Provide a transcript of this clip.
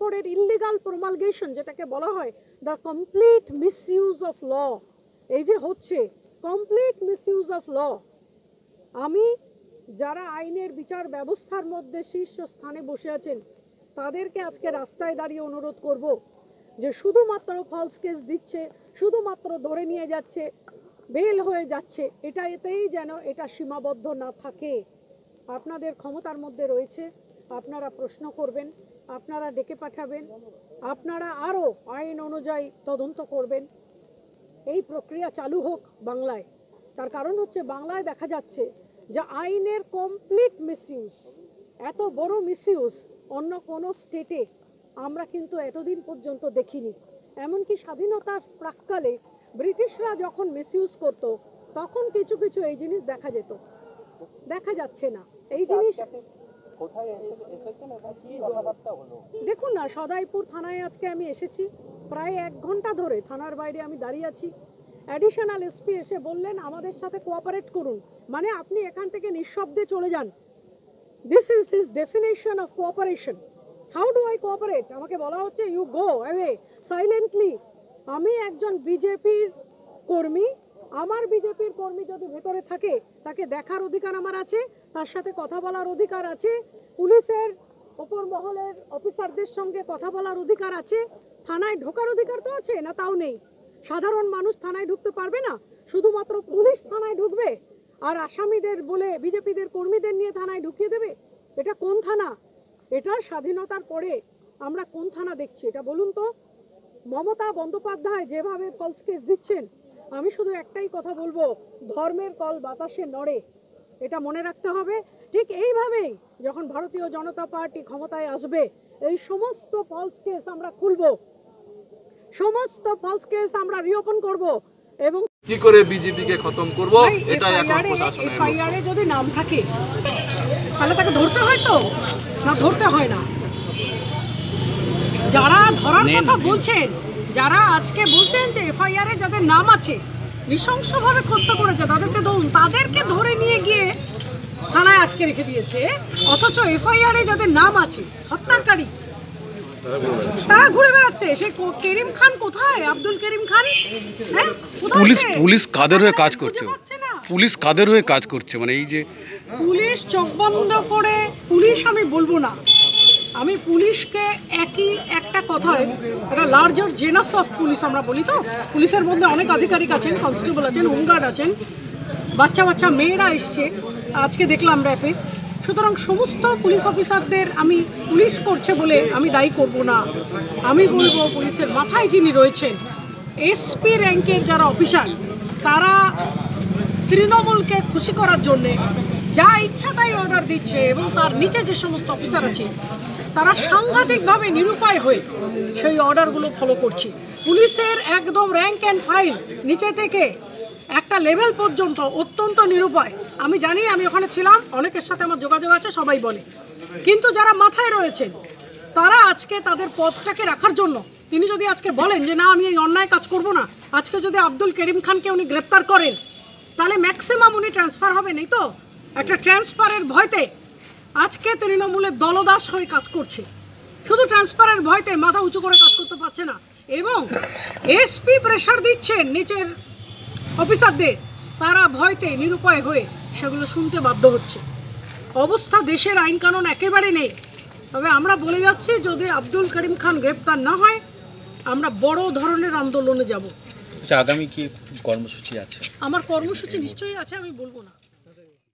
কাপড়ের ইললিগাল প্রমালগেশন, যেটাকে বলা হয় the complete misuse of law, এই যে হচ্ছে কমপ্লিট মিসইউজ অফ ল, আমি যারা আইনের বিচার ব্যবস্থার মধ্যে শীর্ষ স্থানে বসে আছেন তাদেরকে আজকে রাস্তায় দাঁড়িয়ে অনুরোধ করব যে শুধুমাত্র ফলস কেস দিচ্ছে, শুধুমাত্র ধরে নিয়ে যাচ্ছে, বেল হয়ে যাচ্ছে, এতেই যেন এটা সীমাবদ্ধ না থাকে। আপনাদের ক্ষমতার মধ্যে রয়েছে, আপনারা প্রশ্ন করবেন, আপনারা ডেকে পাঠাবেন, আপনারা আরও আইন অনুযায়ী তদন্ত করবেন। এই প্রক্রিয়া চালু হোক বাংলায়। তার কারণ হচ্ছে বাংলায় দেখা যাচ্ছে যে আইনের কমপ্লিট মিসইউজ, এত বড় মিসইউজ অন্য কোনো স্টেটে আমরা কিন্তু এতদিন পর্যন্ত দেখিনি। এমনকি স্বাধীনতার প্রাক্কালে ব্রিটিশরা যখন মিসইউজ করত তখন কিছু কিছু এই জিনিস দেখা যেত, দেখা যাচ্ছে না এই জিনিস। দেখুন না, সদাইপুর থানায় আজকে আমি এসেছি, প্রায় 1 ঘন্টা ধরে থানার বাইরে আমি দাঁড়িয়ে আছি। অ্যাডিশনাল এসপি এসে বললেন আমাদের সাথে কোঅপারেট করুন, মানে আপনি এখান থেকে নিঃশব্দে চলে যান। This is his definition of cooperation. How do I cooperate? আমাকে বলা হচ্ছে ইউ গো অ্যাওয়ে সাইলেন্টলি। আমি একজন বিজেপির কর্মী, আমার বিজেপির কর্মী যদি ভেতরে থাকে তাকে দেখার অধিকার আমার আছে, তার সাথে কথা বলার অধিকার আছে, পুলিশের ওপর মহলের অফিসারদের সঙ্গে কথা বলার অধিকার আছে, থানায় ঢোকার অধিকার তো আছে না? তাও নেই। সাধারণ মানুষ থানায় ঢুকতে পারবে না, শুধুমাত্র পুলিশ থানায় ঢুকবে আর আসামিদের বলে বিজেপিদের কর্মীদের নিয়ে থানায় ঢুকিয়ে দেবে। এটা কোন থানা? এটা স্বাধীনতার পরে আমরা কোন থানা দেখছি এটা বলুন তো? মমতা বন্দ্যোপাধ্যায় যেভাবে ফলস কেস দিচ্ছেন, আমি শুধু একটাই কথা বলবো, ধর্মের কল বাতাসে নড়ে, এটা মনে রাখতে হবে। ঠিক এইভাবেই যখন ভারতীয় জনতা পার্টি ক্ষমতায় আসবে এই সমস্ত ফলস কেস আমরা খুলবো, সমস্ত ফলস কেস আমরা রিওপেন করব এবং কি করে বিজেপি কে খতম করব এটাই এখন প্রশাসনের। এফআইআর এ যদি নাম থাকে তাহলে তাকে ধরতে হয় তো, না ধরতে হয় না? যারা ধরার কথা বলছেন, যারা আজকে বলছেন যে এফআইআর এ যাদের নাম আছে নৃশংসভাবে হত্যা করেছে তাদেরকে ধরুন, তাদেরকে ধরে নিয়ে গিয়ে থানায় আটকে রেখে দিয়েছে, অথচ এফআইআর এ যাদের নাম আছে হত্যাকারী তারা ঘুরে বেড়াচ্ছে। সে করিম খান কোথায়? আব্দুল করিম খান, হ্যাঁ পুলিশ কাদের হয়ে কাজ করছে? পুলিশ কাদের হয়ে কাজ করছে? মানে এই যে পুলিশ চোখ বন্ধ করে, পুলিশ আমি বলবো না, আমি পুলিশকে একটা কথায় একটা লার্জার জেনাস অফ পুলিশ আমরা বলি তো। পুলিশের মধ্যে অনেক আধিকারিক আছেন, কনস্টেবল আছেন, হোমগার্ড আছেন, বাচ্চা বাচ্চা মেয়েরা এসছে আজকে দেখলাম র্যাপে। সুতরাং সমস্ত পুলিশ অফিসারদের আমি পুলিশ করছে বলে আমি দায়ী করব না। আমি বলবো পুলিশের মাথায় যিনি রয়েছেন এসপি র্যাঙ্কের যারা অফিসার, তারা তৃণমূলকে খুশি করার জন্যে যা ইচ্ছা তাই অর্ডার দিচ্ছে এবং তার নিচে যে সমস্ত অফিসার আছে তারা সাংঘাতিকভাবে নিরুপায় হয়ে সেই অর্ডারগুলো ফলো করছে। পুলিশের একদম র্যাঙ্ক অ্যান্ড ফাইল নিচে থেকে একটা লেভেল পর্যন্ত অত্যন্ত নিরুপায়। আমি জানি, আমি ওখানে ছিলাম, অনেকের সাথে আমার যোগাযোগ আছে, সবাই বলে। কিন্তু যারা মাথায় রয়েছেন তারা আজকে তাদের পদটাকে রাখার জন্য, তিনি যদি আজকে বলেন যে না আমি এই অন্যায় কাজ করব না, আজকে যদি আব্দুল করিম খানকে উনি গ্রেপ্তার করেন তাহলে ম্যাক্সিমাম উনি ট্রান্সফার হবেন। এই তো একটা ট্রান্সফারের ভয়তে আজকে তৃণমূলের দলদাস হয়ে কাজ করছে, শুধু ট্রান্সফারের ভয়তে মাথা উঁচু করে কাজ করতে পারছে না। এবং এসপি প্রেশার দিচ্ছেন নিচের অফিসারদের, তারা ভয়তে নিরুপায় হয়ে সেগুলো শুনতে বাধ্য হচ্ছে। অবস্থা দেশের আইন কানুন একেবারে নেই। তবে আমরা বলে যাচ্ছি যদি আব্দুল করিম খান গ্রেপ্তার না হয় আমরা বড় ধরনের আন্দোলনে যাব। আগামী কি কর্মসূচি আছে? আমার কর্মসূচি নিশ্চয়ই আছে, আমি বলবো না।